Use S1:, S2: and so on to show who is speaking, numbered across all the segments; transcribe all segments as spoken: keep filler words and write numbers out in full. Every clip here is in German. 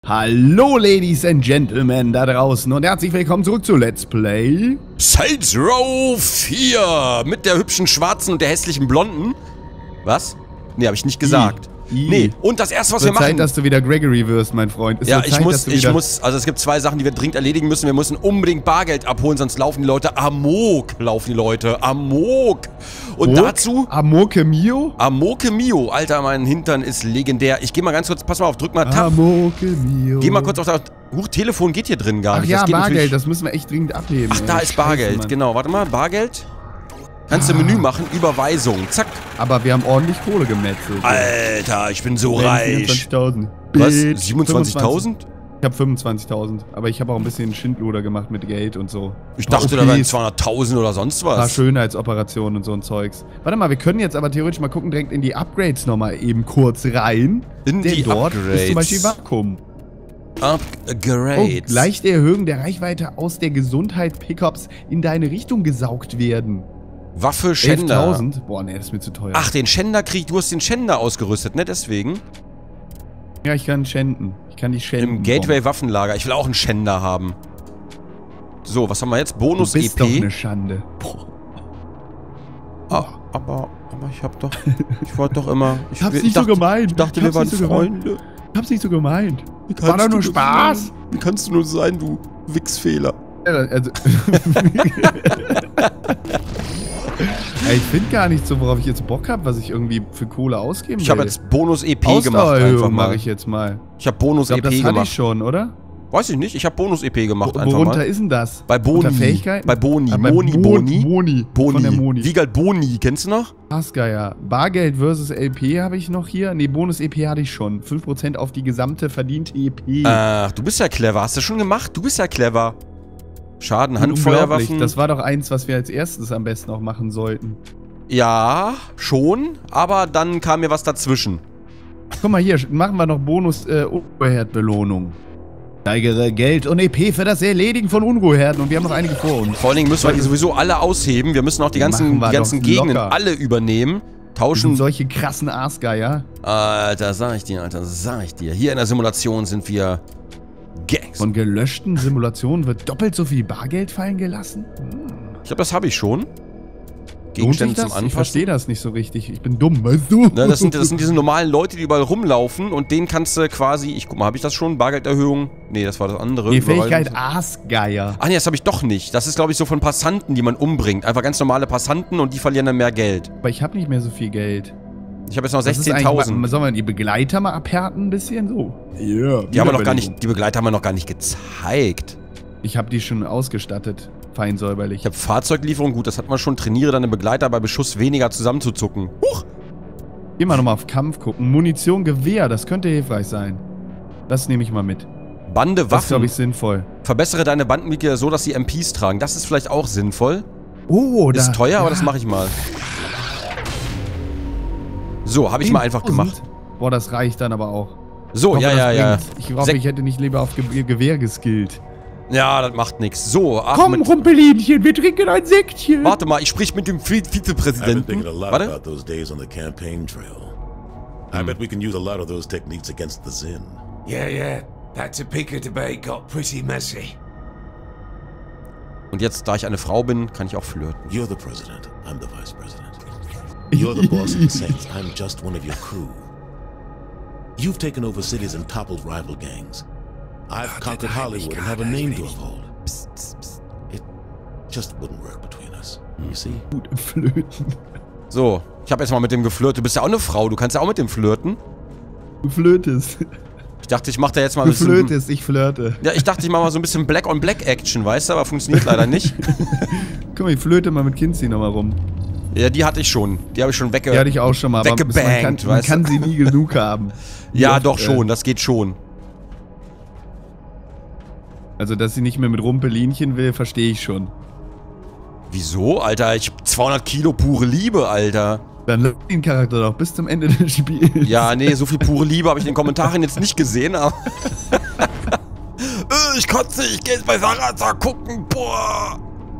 S1: Hallo Ladies and Gentlemen da draußen und herzlich willkommen zurück zu Let's Play
S2: Saints Row vier mit der hübschen Schwarzen und der hässlichen Blonden. Was? Nee, habe ich nicht gesagt.
S1: I, I.
S2: Nee, und das erste, was
S1: es
S2: wir
S1: wird
S2: machen...
S1: Zeit, dass du wieder Gregory wirst, mein Freund. Es
S2: ja,
S1: wird
S2: ich
S1: Zeit,
S2: muss,
S1: dass du
S2: ich
S1: wieder
S2: muss, also es gibt zwei Sachen, die wir dringend erledigen müssen. Wir müssen unbedingt Bargeld abholen, sonst laufen die Leute amok, laufen die Leute amok. Und
S1: Amok?
S2: dazu...
S1: Amoke Mio?
S2: Amoke Mio, Alter, mein Hintern ist legendär. Ich geh mal ganz kurz, pass mal auf, drück mal Tab.
S1: Amoke Mio.
S2: Geh mal kurz auf das... Huch, Telefon geht hier drin gar
S1: Ach
S2: nicht.
S1: ja,
S2: das geht
S1: Bargeld,
S2: natürlich-
S1: das müssen wir echt dringend abheben.
S2: Ach, da
S1: ey.
S2: ist Bargeld,
S1: Scheiße, Mann.
S2: genau. Warte mal, Bargeld. Kannst du Menü machen, Überweisung, zack.
S1: Aber wir haben ordentlich Kohle gemetzelt.
S2: Alter, ich bin so reich.
S1: vierundzwanzigtausend.
S2: Was?
S1: Bitch.
S2: siebenundzwanzigtausend?
S1: Ich habe fünfundzwanzigtausend, aber ich habe auch ein bisschen Schindluder gemacht mit Geld und so.
S2: Ich dachte, da wären zweihunderttausend oder sonst
S1: Ein paar
S2: was.
S1: Schönheitsoperationen und so ein Zeugs. Warte mal, wir können jetzt aber theoretisch mal gucken, direkt in die Upgrades nochmal eben kurz rein.
S2: In
S1: Denn
S2: die
S1: dort ist
S2: Upgrades.
S1: zum Beispiel Vakuum. Oh,
S2: Upgrades.
S1: leichte Erhöhung der Reichweite aus der Gesundheit Pickups in deine Richtung gesaugt werden.
S2: Waffe Schänder.
S1: elftausend? Boah, nee, das ist mir zu teuer.
S2: Ach, den Schänder krieg, du hast den Schänder ausgerüstet, ne? Deswegen.
S1: Ja, ich kann schänden. Ich kann die schänden.
S2: Im Gateway Waffenlager. Ich will auch einen Schänder haben. So, was haben wir jetzt? Bonus
S1: Du bist
S2: E
S1: doch
S2: P.
S1: eine Schande. Boah.
S2: Ah, aber, aber ich hab doch, ich wollte doch immer. Ich,
S1: Hab's
S2: ich
S1: nicht
S2: dachte,
S1: so gemeint.
S2: Ich dachte,
S1: Ich
S2: wir
S1: hab's
S2: waren
S1: nicht so gemeint.
S2: Freunde.
S1: Ich hab's nicht so gemeint.
S2: Wie
S1: War
S2: kannst
S1: doch nur
S2: du
S1: Spaß.
S2: sein? Wie kannst du nur sein, du Wichsfehler?
S1: Ja, also ja, ich finde gar nicht so, worauf ich jetzt Bock habe, was ich irgendwie für Kohle ausgeben will.
S2: Ich habe jetzt Bonus E P gemacht, einfach
S1: Ausdauererhöhung
S2: mal.
S1: mache ich jetzt mal.
S2: Ich habe Bonus
S1: Ich glaube,
S2: E P
S1: das hatte
S2: gemacht.
S1: ich schon, oder?
S2: Weiß ich nicht, ich habe Bonus E P gemacht,
S1: Wo,
S2: einfach
S1: worunter
S2: mal.
S1: ist denn das?
S2: Bei Boni.
S1: Unter Fähigkeiten?
S2: Bei Boni.
S1: Ah, bei
S2: Moni,
S1: Mo-
S2: Boni.
S1: Moni.
S2: Boni.
S1: Von der Moni.
S2: Wiegald Boni, kennst du noch?
S1: Asgeier. Bargeld versus L P habe ich noch hier. Ne, Bonus-E P hatte ich schon. fünf Prozent auf die gesamte verdiente E P.
S2: Ach, du bist ja clever. Hast du schon gemacht? Du bist ja clever. Schaden,
S1: Unglaublich.
S2: Handfeuerwaffen.
S1: Das war doch eins, was wir als erstes am besten auch machen sollten.
S2: Ja, schon. Aber dann kam mir was dazwischen.
S1: Guck mal hier, machen wir noch Bonus-Unruheherden-Belohnung. Steigere Geld und E P für das Erledigen von Unruheherden und wir haben noch einige vor uns.
S2: Vor allen Dingen müssen wir die sowieso alle ausheben. Wir müssen auch die ganzen,
S1: Machen wir
S2: die ganzen
S1: doch
S2: Gegenden
S1: locker.
S2: alle übernehmen.
S1: Das sind
S2: Tauschen.
S1: solche krassen Aasgeier.
S2: Alter, sag ich dir, Alter, sag ich dir. Hier in der Simulation sind wir Gangs.
S1: Von gelöschten Simulationen wird doppelt so viel Bargeld fallen gelassen? Hm.
S2: Ich glaube, das habe ich schon.
S1: Lohnt sich
S2: Gegenstände
S1: das?
S2: zum
S1: Ich
S2: Anfassen.
S1: verstehe das nicht so richtig. Ich bin dumm, weißt du?
S2: Ne, das, sind, das sind diese normalen Leute, die überall rumlaufen und denen kannst du quasi, ich guck mal, habe ich das schon? Bargelderhöhung? Nee, das war das andere.
S1: Die Fähigkeit
S2: Überweisung.
S1: Aasgeier.
S2: Ach nee, das habe ich doch nicht. Das ist, glaube ich, so von Passanten, die man umbringt. Einfach ganz normale Passanten und die verlieren dann mehr Geld.
S1: Aber ich habe nicht mehr so viel Geld.
S2: Ich habe jetzt noch
S1: Das ist
S2: sechzehntausend.
S1: eigentlich- Sollen wir die Begleiter mal abhärten ein bisschen? So. Ja.
S2: Die haben wir noch gar nicht, die Begleiter haben wir noch gar nicht gezeigt.
S1: Ich habe die schon ausgestattet. Fein säuberlich.
S2: Ich habe Fahrzeuglieferung, gut, das hat man schon. Trainiere deine Begleiter bei Beschuss weniger zusammenzuzucken. Huch!
S1: Geh mal nochmal auf Kampf gucken. Munition, Gewehr, das könnte hilfreich sein. Das nehme ich mal mit.
S2: Bande,
S1: Das ist,
S2: Waffen.
S1: glaube ich, sinnvoll.
S2: Verbessere deine Bandenmitglieder so, dass sie M Ps tragen. Das ist vielleicht auch sinnvoll.
S1: Oh, da.
S2: Ist teuer, aber
S1: ja.
S2: das mache ich mal. So, habe ich mal einfach gemacht.
S1: Boah, das reicht dann aber auch.
S2: So,
S1: Ich hoffe,
S2: ja,
S1: das
S2: ja, ja.
S1: bringt's. Ich hoffe,
S2: Sek-
S1: ich hätte nicht lieber auf Ge Gewehr geskillt.
S2: Ja, das macht nichts. So,
S1: Komm,
S2: Ahmed.
S1: Rumpelinchen, wir trinken ein Säckchen.
S2: Warte mal, ich sprich mit dem Vi-
S3: I've been
S2: Vizepräsidenten.
S3: thinking a lot
S2: Warte.
S3: about those days on the campaign trail. I bet we can use a lot of those techniques against the Zin.
S4: Yeah, yeah. That Topeka debate got pretty messy.
S2: Und jetzt, da ich eine Frau bin, kann ich auch flirten.
S3: You're the president. I'm the vice president. You're the boss of the Saints. I'm just one of your crew. You've taken over cities and toppled rival gangs. I've conquered Hollywood and have a name to uphold. Psst, psst, psst. It just wouldn't work between us. You see?
S1: Gut im Flöten.
S2: So, ich habe jetzt mal mit dem geflirtet. Du bist ja auch eine Frau, du kannst ja auch mit dem flirten.
S1: Du flötest.
S2: Ich dachte, ich mache da jetzt mal ein
S1: Du
S2: bisschen...
S1: flötest, ich flirte.
S2: Ja, ich dachte, ich mache mal so ein bisschen Black-on-Black-Action, weißt du? Aber funktioniert leider nicht.
S1: Guck mal, ich flöte mal mit Kinsey nochmal rum.
S2: Ja, die hatte ich schon. Die habe ich schon wegge...
S1: Die hatte ich auch schon mal, aber man kann,
S2: weggebankt,
S1: man
S2: weißt
S1: kann
S2: du?
S1: sie nie genug haben. Wie
S2: Ja,
S1: oft,
S2: doch
S1: äh,
S2: schon, das geht schon.
S1: Also, dass sie nicht mehr mit Rumpelinchen will, verstehe ich schon.
S2: Wieso? Alter, ich hab zweihundert Kilo pure Liebe, Alter.
S1: Dann lass den Charakter doch bis zum Ende des Spiels.
S2: Ja, nee, so viel pure Liebe habe ich in den Kommentaren jetzt nicht gesehen, aber... Äh, ich kotze, ich gehe jetzt bei Sarah gucken, boah.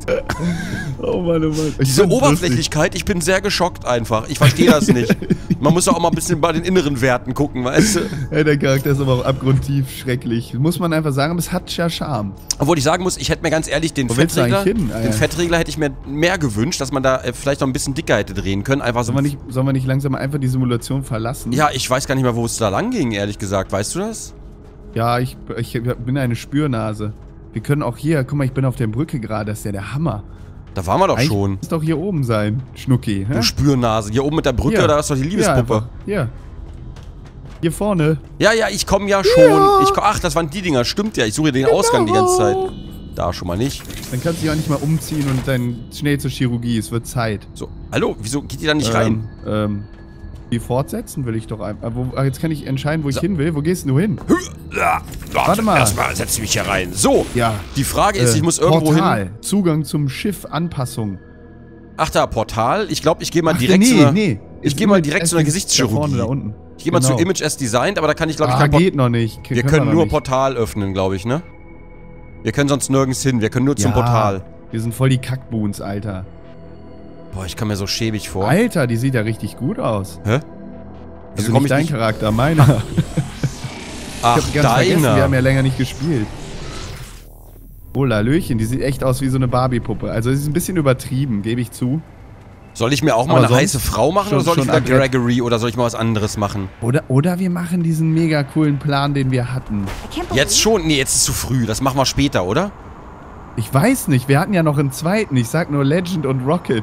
S1: Oh Mann, oh Mann. Ich
S2: Diese
S1: find's
S2: Oberflächlichkeit, ich bin sehr geschockt einfach. Ich verstehe das nicht. Man muss doch auch mal ein bisschen bei den inneren Werten gucken, weißt du?
S1: Ey, der Charakter ist aber auch abgrundtief schrecklich. Muss man einfach sagen, aber es hat ja Charme.
S2: Obwohl ich sagen muss, ich hätte mir ganz ehrlich den
S1: Wo willst du
S2: Fettregler,
S1: eigentlich hin? Ah,
S2: den
S1: ja.
S2: Fettregler hätte ich mir mehr gewünscht, dass man da äh, vielleicht noch ein bisschen dicker hätte drehen können. Einfach so.
S1: Sollen wir nicht, sollen wir nicht langsam einfach die Simulation verlassen?
S2: Ja, ich weiß gar nicht mehr, wo es da lang ging, ehrlich gesagt. Weißt du das?
S1: Ja, ich, ich bin eine Spürnase. Wir können auch hier, guck mal, ich bin auf der Brücke gerade, das ist ja der Hammer.
S2: Da waren wir doch
S1: Eigentlich
S2: schon.
S1: muss doch hier oben sein, Schnucki.
S2: Du
S1: Hä?
S2: Spürnase. Hier oben mit der Brücke,
S1: Hier.
S2: da ist doch die
S1: Hier
S2: Liebespuppe.
S1: einfach. Hier. Hier vorne.
S2: Ja, ja, ich komme ja schon.
S1: Ja.
S2: Ich komm, ach, das waren die Dinger. Stimmt ja. Ich suche den Ausgang die ganze Zeit. Da schon mal nicht.
S1: Dann kannst du dich auch nicht mal umziehen und dann schnell zur Chirurgie. Es wird Zeit.
S2: So, hallo? Wieso geht die da nicht rein?
S1: Ähm, ähm, die fortsetzen will ich doch einfach. Wo, ah, jetzt kann ich entscheiden, wo ich
S2: So.
S1: hin will. Wo gehst denn du hin?
S2: Ja,
S1: Warte mal.
S2: Erstmal setze ich mich hier rein. So.
S1: Ja.
S2: Die Frage ist,
S1: Äh,
S2: ich muss irgendwo
S1: Portal.
S2: hin.
S1: Zugang zum Schiff, Anpassung.
S2: Ach da, Portal. Ich glaube, ich gehe mal
S1: Ach,
S2: direkt
S1: nee,
S2: zu einer,
S1: nee.
S2: Ich
S1: Ist
S2: gehe mal
S1: Image
S2: direkt
S1: as
S2: zu einer
S1: Des-
S2: Gesichtschirurgie.
S1: Da vorne, da unten.
S2: Ich gehe mal
S1: Genau.
S2: zu Image as Designed, aber da kann ich, glaube ich,
S1: Ah,
S2: kein Port-
S1: geht noch nicht. K-
S2: Wir
S1: können
S2: können
S1: wir
S2: nur
S1: nicht.
S2: Portal öffnen, glaube ich, ne? Wir können sonst nirgends hin. Wir können nur zum
S1: Ja,
S2: Portal.
S1: Wir sind voll die Kackboons, Alter.
S2: Boah, ich kam mir so schäbig vor.
S1: Alter, die sieht ja richtig gut aus.
S2: Hä?
S1: Also
S2: komm
S1: nicht dein Charakter, meiner.
S2: Ach,
S1: Ich hab ganz vergessen, wir haben
S2: deiner.
S1: ja länger nicht gespielt. Oh, Lallöchen, die sieht echt aus wie so eine Barbie-Puppe. Also sie ist ein bisschen übertrieben, gebe ich zu.
S2: Soll ich mir auch mal
S1: Aber
S2: eine
S1: sonst
S2: heiße Frau machen
S1: schon-
S2: oder soll ich
S1: schon
S2: wieder
S1: adrett.
S2: Gregory oder soll ich mal was anderes machen?
S1: Oder, oder wir machen diesen mega coolen Plan, den wir hatten.
S2: Jetzt schon? Nee, jetzt ist zu früh. Das machen wir später, oder?
S1: Ich weiß nicht, wir hatten ja noch einen zweiten. Ich sag nur Legend und Rocket.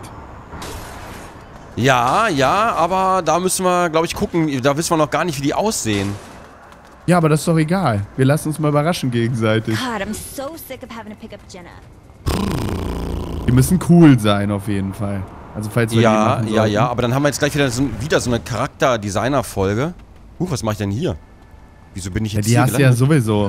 S2: Ja, ja, aber da müssen wir, glaube ich, gucken. Da wissen wir noch gar nicht, wie die aussehen.
S1: Ja, aber das ist doch egal. Wir lassen uns mal überraschen gegenseitig.
S5: God, I'm so sick of having to pick up Jenna.
S1: Die müssen cool sein, auf jeden Fall. Also falls wir die
S2: Ja,
S1: machen
S2: ja,
S1: sollten.
S2: ja, aber dann haben wir jetzt gleich wieder so, wieder so eine Charakter-Designer-Folge. Huch, was mache ich denn hier? Wieso bin ich
S1: Ja,
S2: jetzt
S1: die
S2: hier
S1: hast du ja
S2: gelandet?
S1: sowieso.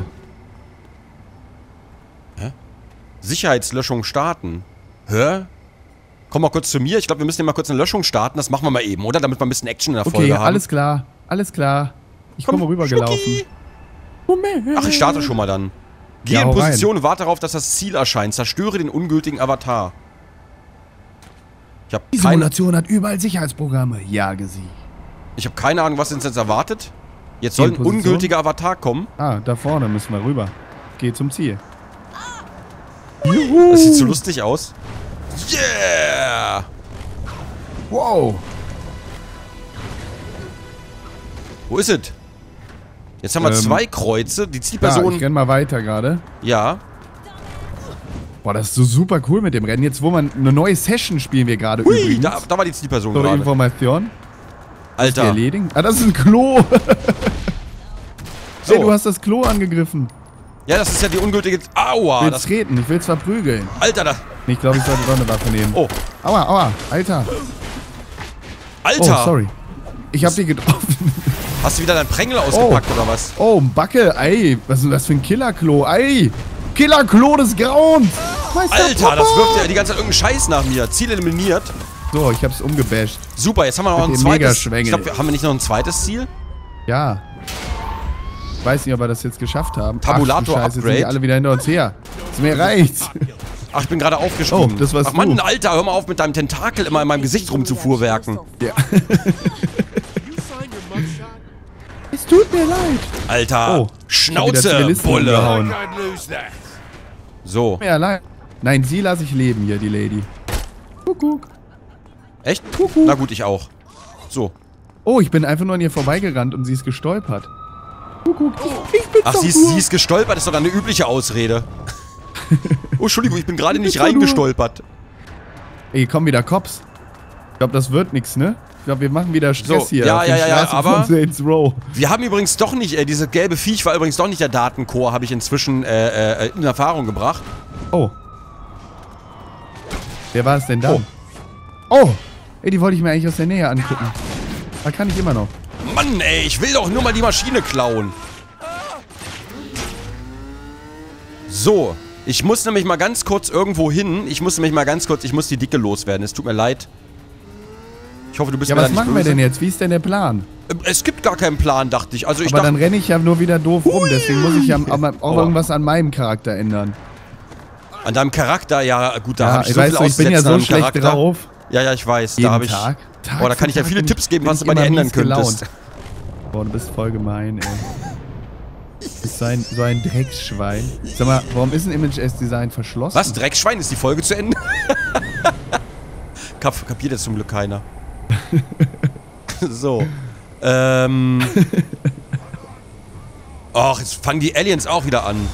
S2: Sicherheitslöschung starten. Hä? Komm mal kurz zu mir. Ich glaube, wir müssen hier mal kurz eine Löschung starten. Das machen wir mal eben, oder? Damit wir ein bisschen Action in der
S1: Okay,
S2: Folge haben.
S1: alles klar. Alles klar. Ich komme rübergelaufen.
S2: Schnucki. Ach, ich starte schon mal dann. Geh
S1: Ja,
S2: in
S1: hau rein.
S2: Position und warte darauf, dass das Ziel erscheint. Zerstöre den ungültigen Avatar. Ich habe
S1: Die
S2: keine,
S1: Simulation hat überall Sicherheitsprogramme. Jage sie.
S2: ich hab keine Ahnung, was uns jetzt erwartet. Jetzt soll
S1: In
S2: ein
S1: Position?
S2: ungültiger Avatar kommen.
S1: Ah, da vorne müssen wir rüber. Geh zum Ziel.
S2: Das sieht so lustig aus. Yeah!
S1: Wow.
S2: Wo ist es? Jetzt haben wir
S1: Ähm,
S2: zwei Kreuze. Die
S1: Da,
S2: Zielperson.
S1: ich renn mal weiter gerade.
S2: Ja.
S1: Boah, das ist so super cool mit dem Rennen. Jetzt, wo man eine neue Session spielen wir gerade
S2: Hui,
S1: übrigens.
S2: da, da war die Zielperson
S1: So,
S2: gerade.
S1: Information. Die
S2: Alter.
S1: erledigen. Ah, das ist ein Klo.
S2: So.
S1: Hey, du hast das Klo angegriffen.
S2: Ja, das ist ja die ungültige. Aua.
S1: Willst
S2: Das,
S1: treten? Ich will's verprügeln.
S2: Alter, das.
S1: Ich glaube, ich sollte doch eine Waffe nehmen.
S2: Oh.
S1: Aua, aua. Alter.
S2: Alter.
S1: Oh, sorry. Ich hab die getroffen.
S2: Hast du wieder dein Prängel ausgepackt oder was?
S1: Oh, ein Backe. Ey, was ist denn das für ein Killerklo? Ey. Killerklo des Grauens. Meister
S2: Alter,
S1: Popper.
S2: das wirft ja die ganze Zeit irgendeinen Scheiß nach mir. Ziel eliminiert.
S1: So, ich hab's umgebasht.
S2: Super, jetzt haben wir noch
S1: Mit
S2: ein
S1: dem
S2: zweites.
S1: Megaschwengel.
S2: Ich glaube, haben wir nicht noch ein zweites Ziel?
S1: Ja. Ich weiß nicht, ob wir das jetzt geschafft haben.
S2: Tabulator
S1: Ach, du Scheiße, jetzt sind die
S2: Upgrade.
S1: alle wieder hinter uns her. Ist mir reicht's.
S2: Ach, ich bin gerade aufgesprungen.
S1: Oh, das warst
S2: Ach Mann,
S1: du.
S2: Alter, hör mal auf mit deinem Tentakel immer in meinem Gesicht rumzufuhrwerken.
S1: Ja. Es tut mir leid.
S2: Alter,
S1: Oh,
S2: Schnauze,
S1: Zivilisten
S2: Bulle.
S1: umgehauen.
S4: I'd lose that.
S2: So,
S1: Mir leid. Nein, sie lasse ich leben hier, die Lady. Kuckuck.
S2: echt? Na gut, ich auch. So.
S1: Oh, ich bin einfach nur an ihr vorbeigerannt und sie ist gestolpert. Kuckuck. Ich bin
S2: Ach,
S1: doch
S2: sie ist,
S1: nur...
S2: sie ist gestolpert, ist doch eine übliche Ausrede. Oh, Entschuldigung, ich bin gerade nicht
S1: doch nur-
S2: reingestolpert.
S1: Ey, kommen wieder Cops. Ich glaube, das wird nichts, ne? Ich glaube, wir machen wieder Stress
S2: So,
S1: hier.
S2: ja,
S1: auf
S2: ja,
S1: den
S2: ja, ja,
S1: Straßen
S2: aber-
S1: von Saints Row.
S2: Wir haben übrigens doch nicht, äh, diese gelbe Viech war übrigens doch nicht der Datencore, habe ich inzwischen äh, äh, in Erfahrung gebracht.
S1: Oh. Wer war es denn dann? Oh. Ey, die wollte ich mir eigentlich aus der Nähe angucken. Da kann ich immer noch.
S2: Mann, ey, ich will doch nur mal die Maschine klauen. So, ich muss nämlich mal ganz kurz irgendwo hin. Ich muss nämlich mal ganz kurz, ich muss die Dicke loswerden. Es tut mir leid. Ich hoffe, du bist
S1: Ja,
S2: mir da
S1: was
S2: nicht
S1: machen
S2: böse.
S1: wir denn jetzt? Wie ist denn der Plan?
S2: Äh, Es gibt gar keinen Plan, dachte ich. Also ich
S1: Aber dann
S2: dachte,
S1: renne ich ja nur wieder doof rum. Deswegen muss ich ja am- am- auch
S2: Oh.
S1: irgendwas an meinem Charakter ändern.
S2: An deinem Charakter, ja gut, da
S1: Ja,
S2: habe ich
S1: ich
S2: so
S1: weiß
S2: viel
S1: du, ich bin ja
S2: auszusetzen
S1: so
S2: an deinem
S1: schlecht
S2: Charakter.
S1: drauf.
S2: Ja, ja, ich weiß.
S1: Jeden
S2: da habe ich.
S1: Tag. Tag
S2: Boah, da
S1: für
S2: kann ich ja
S1: Tag
S2: viele
S1: bin
S2: Tipps
S1: ich-
S2: geben,
S1: bin
S2: was du
S1: ich
S2: bei dir
S1: immer
S2: ändern
S1: mies gelaunt.
S2: könntest.
S1: Boah, du bist voll gemein, ey. Du bist so ein, so ein Drecksschwein. Sag mal, warum ist ein Image-S-Design verschlossen?
S2: Was? Dreckschwein? Ist die Folge zu Ende? Kap kapiert jetzt zum Glück keiner. So. Ähm. Och, jetzt fangen die Aliens auch wieder an.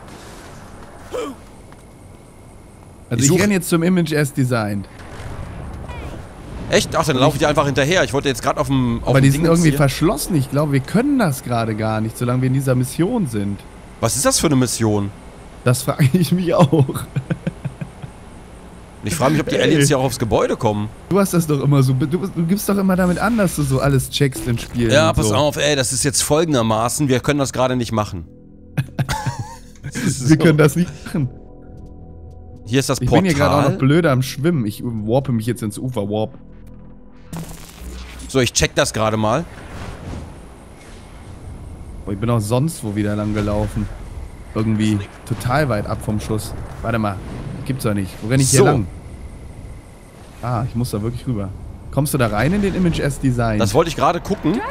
S1: Also
S2: Ich
S1: ich,
S2: such-
S1: renne jetzt zum Image-S-Design.
S2: Echt? Ach, dann laufe ich dir einfach hinterher. Ich wollte jetzt gerade auf dem auf
S1: Aber
S2: dem
S1: die sind
S2: Dingens
S1: irgendwie
S2: hier-
S1: verschlossen. Ich glaube, wir können das gerade gar nicht, solange wir in dieser Mission sind.
S2: Was ist das für eine Mission?
S1: Das frage ich mich auch.
S2: Ich frage mich, ob die
S1: Ey.
S2: Aliens hier auch aufs Gebäude kommen.
S1: Du hast das doch immer so. Du, du gibst doch immer damit an, dass du so alles checkst in Spielen.
S2: Ja,
S1: und
S2: pass
S1: so.
S2: auf, ey, das ist jetzt folgendermaßen. Wir können das gerade nicht machen. Das ist
S1: Wir
S2: so.
S1: können das nicht machen.
S2: Hier ist das
S1: Ich
S2: Portal.
S1: bin hier gerade auch noch blöd am Schwimmen. Ich warpe mich jetzt ins Ufer. Warp.
S2: So, ich check das gerade mal.
S1: Boah, ich bin auch sonst wo wieder lang gelaufen. Irgendwie total weit ab vom Schuss. Warte mal. Gibt's doch nicht. Wo renn ich
S2: So.
S1: hier lang? Ah, ich muss da wirklich rüber. Kommst du da rein in den Image-S-Design?
S2: Das wollte ich gerade gucken.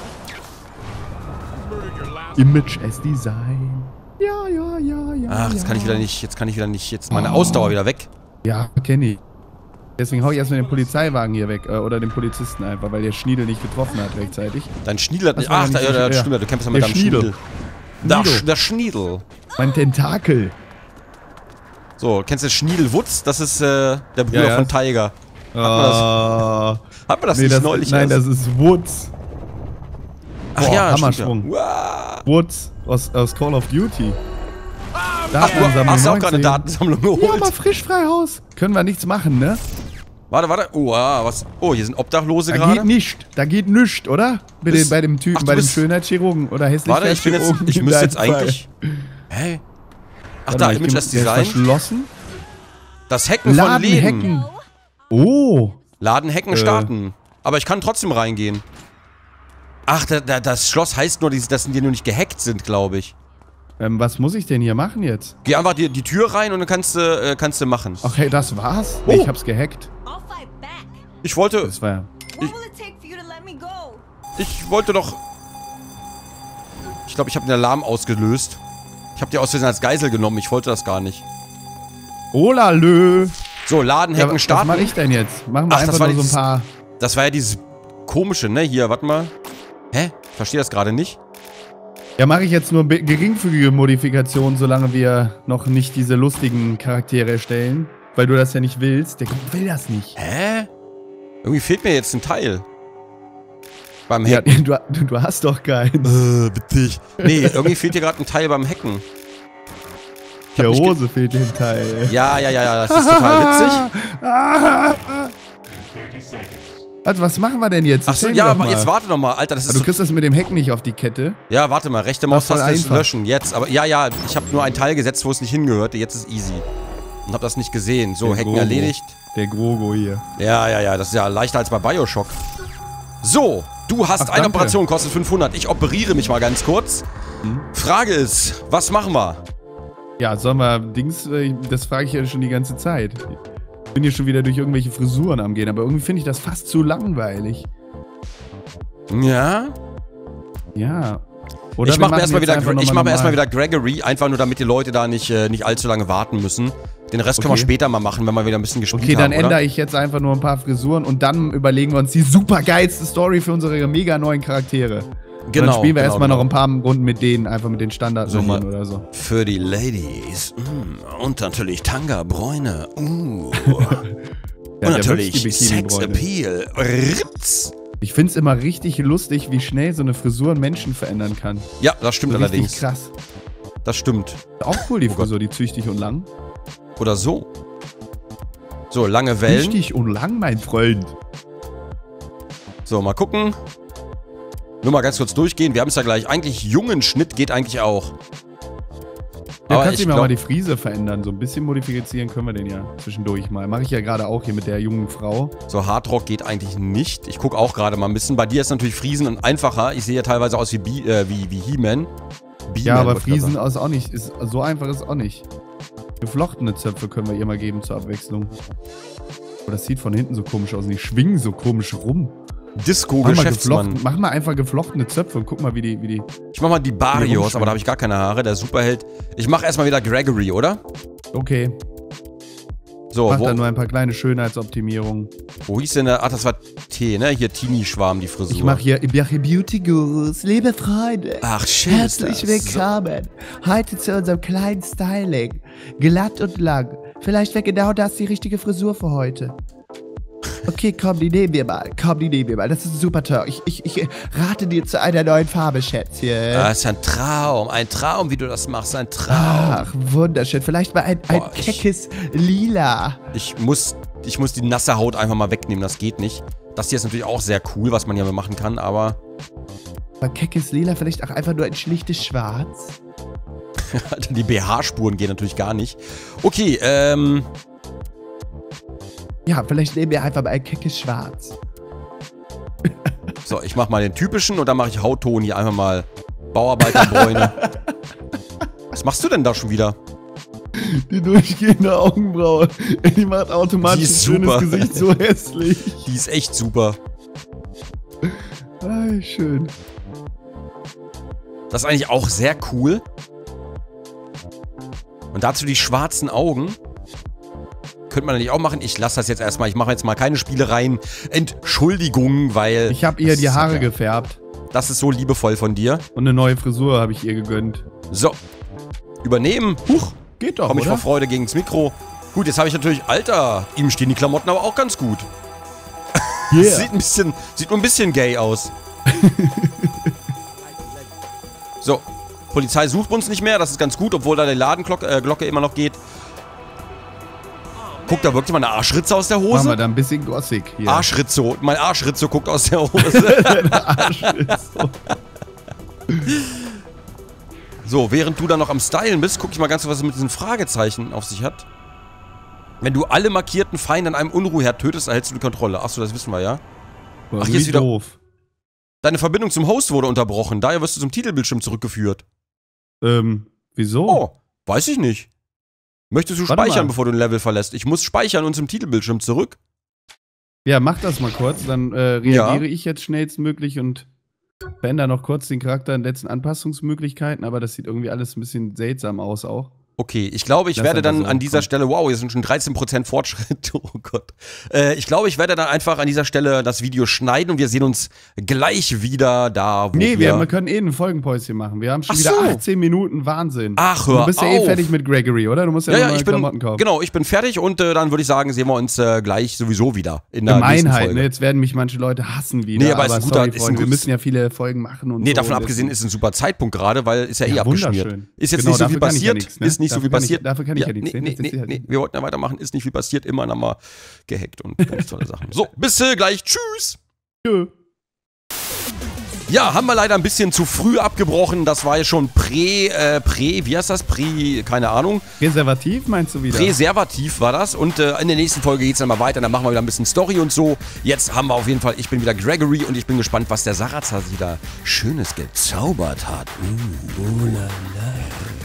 S1: Image-S-Design. Ja, ja, ja, ja.
S2: Ach, jetzt
S1: ja.
S2: kann ich wieder nicht, jetzt kann ich wieder nicht, jetzt meine
S1: Oh.
S2: Ausdauer wieder weg.
S1: Ja, kenn ich. Deswegen hau ich erstmal den Polizeiwagen hier weg. Äh, oder den Polizisten einfach, weil der Schniedel nicht getroffen hat rechtzeitig.
S2: Dein Schniedel hat
S1: Das
S2: nicht,
S1: war
S2: ach,
S1: ja
S2: da,
S1: nicht
S2: ja,
S1: so
S2: ja,
S1: schwer.
S2: stimmt, ja, du kämpfst ja
S1: Der
S2: mit deinem
S1: Schniedel.
S2: Schniedel. Der,
S1: Schniedel.
S2: Sch- der Schniedel.
S1: Mein Tentakel.
S2: So, kennst du Schniedelwutz? Das ist äh, der Bruder
S1: Ja, ja.
S2: von Tiger.
S1: Ah.
S2: Hat man das
S1: Nee,
S2: nicht
S1: das,
S2: neulich
S1: nein,
S2: erst?
S1: das ist Woods.
S2: Ach
S1: Boah,
S2: ja,
S1: Hammerschwung.
S2: stimmt ja. Wow.
S1: Woods aus, aus Call of Duty.
S2: Ach, du
S1: Datensammlung
S2: hast auch gerade eine
S1: neunzehn.
S2: Datensammlung
S1: Ja,
S2: geholt.
S1: aber frisch frei Haus. Können wir nichts machen, ne?
S2: Warte, warte. Oh, ah, was? Oh, hier sind Obdachlose
S1: Da
S2: gerade.
S1: geht nicht. Da geht nichts, oder? Bei,
S2: Bist-
S1: den, bei dem Typen,
S2: Ach, du
S1: bei dem
S2: bist-
S1: Schönheitschirurgen oder
S2: Warte, ich bin jetzt,
S1: Hässlichkeitschirurgen.
S2: ich
S1: in
S2: müsste
S1: deinem
S2: jetzt
S1: Fall.
S2: eigentlich... Hä? Ach
S1: Warte
S2: da,
S1: mal, ich
S2: Image
S1: geh-
S2: as
S1: der ist
S2: Design.
S1: verschlossen.
S2: Das Hacken von
S1: Laden
S2: Läden.
S1: hacken. Oh.
S2: Laden hacken
S1: Äh.
S2: starten. Aber ich kann trotzdem reingehen. Ach, da, da, das Schloss heißt nur, dass die nur nicht gehackt sind, glaube ich.
S1: Ähm, was muss ich denn hier machen jetzt?
S2: Geh einfach die, die Tür rein und dann kannst du, äh, kannst du machen.
S1: Ach hey, das war's?
S2: Oh.
S1: Nee, ich hab's gehackt.
S5: I'll fight back.
S2: Ich wollte,
S1: Das war ja...
S5: What will it take for you to let me go?
S2: ich wollte doch... Ich glaube, ich habe den Alarm ausgelöst. Ich habe die aus Versehen als Geisel genommen. Ich wollte das gar nicht.
S1: Olalö.
S2: So, Laden
S1: Ja,
S2: hacken
S1: was
S2: starten.
S1: mache ich denn jetzt? Machen wir
S2: Ach, das
S1: einfach
S2: war
S1: nur so ein
S2: dieses-
S1: paar...
S2: Das war ja dieses komische, ne? Hier, warte mal. Hä? Verstehe das gerade nicht.
S1: Ja, mache ich jetzt nur be- geringfügige Modifikationen, solange wir noch nicht diese lustigen Charaktere erstellen. Weil du das ja nicht willst. Der will das nicht.
S2: Hä? Irgendwie fehlt mir jetzt ein Teil. Beim
S1: Ja,
S2: Hacken.
S1: du, du, du hast doch keinen.
S2: Äh, bitte. Nee, irgendwie fehlt hier gerade ein Teil beim Hacken. Ich hab
S1: Der
S2: mich ge-
S1: Hose fehlt den Teil.
S2: Ja, ja, ja, ja, das ist total witzig.
S1: Also, was machen wir denn jetzt?
S2: Achso,
S1: Erzähl mir
S2: ja,
S1: doch
S2: aber
S1: mal.
S2: jetzt warte noch mal, Alter, das ist
S1: Du
S2: so,
S1: kriegst das mit dem Hack nicht auf die Kette.
S2: ja, warte mal, rechte
S1: Das ist voll
S2: Maustaste ist
S1: einfach.
S2: löschen, jetzt, aber ja, ja, ich habe nur ein Teil gesetzt, wo es nicht hingehörte, jetzt ist easy. Und hab das nicht gesehen. So,
S1: Der
S2: Hacken
S1: Grogo.
S2: erledigt.
S1: Der Grogo hier.
S2: Ja, ja, ja, das ist ja leichter als bei Bioshock. So, du hast
S1: Ach,
S2: eine
S1: danke.
S2: Operation, kostet fünfhundert. Ich operiere mich mal ganz kurz.
S1: Hm?
S2: Frage ist, was machen wir?
S1: Ja, sollen wir Dings, äh, das frage ich ja schon die ganze Zeit. Ich bin hier schon wieder durch irgendwelche Frisuren am gehen, aber irgendwie finde ich das fast zu langweilig.
S2: Ja?
S1: Ja. Oder
S2: ich
S1: wir
S2: mache mir
S1: machen
S2: erstmal
S1: jetzt
S2: wieder,
S1: einfach
S2: ich
S1: nochmal
S2: mach mir erstmal
S1: normal.
S2: wieder Gregory, einfach nur damit die Leute da nicht, äh, nicht allzu lange warten müssen. Den Rest können wir
S1: Okay.
S2: später mal machen, wenn wir wieder ein bisschen gespielt
S1: Okay, dann
S2: haben, oder?
S1: ändere ich jetzt einfach nur ein paar Frisuren und dann überlegen wir uns die super geilste Story für unsere mega neuen Charaktere. Und
S2: Genau,
S1: dann spielen wir
S2: genau,
S1: erstmal
S2: genau.
S1: noch ein paar Runden mit denen, einfach mit den
S2: So,
S1: Standardnummern
S2: hier.
S1: oder so.
S2: Für die Ladies. Mm, und natürlich Tanga, Bräune. Uh.
S1: Ja,
S2: und
S1: der
S2: natürlich
S1: wirklich die
S2: Sex
S1: Bikini-Bräune.
S2: Appeal. Ritz.
S1: Ich find's immer richtig lustig, wie schnell so eine Frisur einen Menschen verändern kann.
S2: Ja, das stimmt
S1: So richtig
S2: allerdings.
S1: krass.
S2: Das stimmt.
S1: Auch cool, die
S2: Oh Gott.
S1: Frisur, die züchtig und lang.
S2: Oder so. So, lange Wellen.
S1: Züchtig und lang, mein Freund.
S2: So, mal gucken. Nur mal ganz kurz durchgehen. Wir haben es ja gleich. Eigentlich jungen Schnitt geht eigentlich auch.
S1: Ja,
S2: Aber
S1: kannst
S2: ich
S1: du mir mal
S2: glaub,
S1: die Frise verändern. So ein bisschen modifizieren können wir den ja zwischendurch mal. Mache ich ja gerade auch hier mit der jungen Frau.
S2: so Hardrock geht eigentlich nicht. Ich gucke auch gerade mal ein bisschen. Bei dir ist natürlich Friesen einfacher. Ich sehe ja teilweise aus wie, Bi- äh, wie, wie He-Man.
S1: Ja, aber
S2: wollte ich grad
S1: Friesen
S2: sagen.
S1: ist auch nicht. Ist, so einfach ist auch nicht. Geflochtene Zöpfe können wir ihr mal geben zur Abwechslung. Oh, das sieht von hinten so komisch aus. Und die schwingen so komisch rum.
S2: Disco-Geschäftsmann.
S1: Mach mal einfach geflochtene Zöpfe und guck mal, wie die... Wie die
S2: ich mach mal die Barrios, aber da habe ich gar keine Haare. Der Superheld. Ich mach erstmal wieder Gregory, oder?
S1: Okay.
S2: So,
S1: Mach
S2: wo,
S1: da nur ein paar kleine Schönheitsoptimierungen.
S2: wo hieß denn der? Ach, das war T, ne? Hier Teenie-Schwarm, die Frisur.
S1: Ich mach hier Ibiache Beauty Gurus, liebe Freunde.
S2: Ach, schön.
S1: Herzlich
S2: ist das.
S1: willkommen. Heute zu unserem kleinen Styling. Glatt und lang. Vielleicht wäre genau das die richtige Frisur für heute. Okay, komm, die nehmen wir mal. Komm, die nehmen wir mal. Das ist super toll. Ich, ich, ich rate dir zu einer neuen Farbe, Schätzchen.
S2: Das ist ein Traum. Ein Traum, wie du das machst. Ein Traum.
S1: Ach, wunderschön. Vielleicht mal ein, ein
S2: Boah, ich-
S1: keckes Lila.
S2: Ich muss, ich muss die nasse Haut einfach mal wegnehmen. Das geht nicht. Das hier ist natürlich auch sehr cool, was man hier machen kann, aber...
S1: Ein keckes Lila, vielleicht auch einfach nur ein schlichtes Schwarz.
S2: die B H-Spuren gehen natürlich gar nicht. Okay, ähm...
S1: Ja, vielleicht nehmen wir einfach mal ein keckes Schwarz.
S2: So, ich mach mal den typischen und dann mache ich Hautton hier einfach mal Bauarbeiterbräune. Was machst du denn da schon wieder?
S1: Die durchgehende Augenbraue. Die macht automatisch
S2: Die ist
S1: ein schönes
S2: super.
S1: Gesicht so hässlich.
S2: Die ist echt super.
S1: Ah, schön.
S2: Das ist eigentlich auch sehr cool. Und dazu die schwarzen Augen. Könnte man natürlich auch machen. Ich lasse das jetzt erstmal. Ich mache jetzt mal keine Spielereien. Entschuldigung, weil...
S1: Ich habe ihr
S2: das
S1: die
S2: ist
S1: Haare
S2: ja-
S1: gefärbt.
S2: Das ist so liebevoll von dir.
S1: Und eine neue Frisur habe ich ihr gegönnt.
S2: So. Übernehmen. Huch.
S1: Geht doch,
S2: Komm ich
S1: oder?
S2: vor Freude gegens Mikro. Gut, jetzt habe ich natürlich... Alter, ihm stehen die Klamotten aber auch ganz gut.
S1: Yeah.
S2: Sieht ein bisschen... Sieht nur ein bisschen gay aus. So. Polizei sucht uns nicht mehr. Das ist ganz gut, obwohl da die Ladenglocke äh, Glocke immer noch geht. Guck, da wirkt immer eine Arschritze aus der
S1: Machen wir
S2: Hose.
S1: da ein bisschen Gothic hier.
S2: Arschritzo. Mein Arschritzo guckt aus der Hose.
S1: Arsch ist so.
S2: So, während du da noch am Stylen bist, guck ich mal ganz kurz, was es mit diesen Fragezeichen auf sich hat. Wenn du alle markierten Feinde an einem Unruheherd tötest, erhältst du die Kontrolle. Achso, das wissen wir ja.
S1: Boah,
S2: Ach, hier ist
S1: wie
S2: wieder-
S1: doof.
S2: Deine Verbindung zum Host wurde unterbrochen. Daher wirst du zum Titelbildschirm zurückgeführt.
S1: Ähm, wieso?
S2: Oh, weiß ich nicht. Möchtest du
S1: Warte
S2: speichern,
S1: mal.
S2: bevor du ein Level verlässt? Ich muss speichern und zum Titelbildschirm zurück.
S1: Ja, mach das mal kurz. Dann äh, reagiere
S2: Ja.
S1: ich jetzt schnellstmöglich und verändere noch kurz den Charakter in letzten Anpassungsmöglichkeiten. Aber das sieht irgendwie alles ein bisschen seltsam aus auch.
S2: Okay, ich glaube, ich
S1: Lass
S2: werde
S1: einfach
S2: dann
S1: so,
S2: an dieser
S1: komm.
S2: Stelle, wow, hier sind schon dreizehn Prozent Fortschritt, oh Gott. Äh, ich glaube, ich werde dann einfach an dieser Stelle das Video schneiden und wir sehen uns gleich wieder da, wo
S1: Nee,
S2: wir...
S1: wir, wir können eh ein Folgenpäuschen machen. Wir haben schon
S2: Ach
S1: wieder
S2: so.
S1: achtzehn Minuten Wahnsinn.
S2: Ach, hör
S1: Du bist ja eh
S2: auf.
S1: fertig mit Gregory, oder? Du musst ja,
S2: ja,
S1: noch
S2: ja,
S1: neue
S2: ich bin,
S1: Klamotten kaufen.
S2: genau, ich bin fertig und äh, dann würde ich sagen, sehen wir uns äh, gleich sowieso wieder in der nächsten
S1: Gemeinheit,
S2: Folge.
S1: ne? Jetzt werden mich manche Leute hassen wieder.
S2: Nee, aber ist ein guter-
S1: sorry,
S2: ist ein
S1: Freunde, wir
S2: gutes-
S1: müssen ja viele Folgen machen und
S2: Nee,
S1: so.
S2: davon
S1: und
S2: abgesehen
S1: das-
S2: ist ein super Zeitpunkt gerade, weil ist ja, eh
S1: Ja,
S2: abgeschmiert.
S1: wunderschön.
S2: Ist jetzt
S1: Genau,
S2: nicht so viel
S1: dafür kann ich ja
S2: passiert,
S1: nichts, ne?
S2: ist nicht so
S1: Dafür
S2: viel
S1: kann ich-
S2: passiert.
S1: dafür kann ich ja nichts,
S2: Nee,
S1: ne?
S2: nee,
S1: Das ist
S2: nee,
S1: ja-
S2: nee, wir wollten ja weitermachen, ist nicht viel passiert, immer noch mal gehackt und ganz tolle Sachen. So, bis äh, gleich, tschüss!
S1: Tschö.
S2: Ja, haben wir leider ein bisschen zu früh abgebrochen, das war ja schon Prä, äh, Prä, wie heißt das? Prä, keine Ahnung.
S1: Präservativ meinst du wieder?
S2: Präservativ war das und äh, in der nächsten Folge geht's dann mal weiter, dann machen wir wieder ein bisschen Story und so. Jetzt haben wir auf jeden Fall, ich bin wieder Gregory und ich bin gespannt, was der Sarazar wieder Schönes gezaubert hat. Uh, oh la la.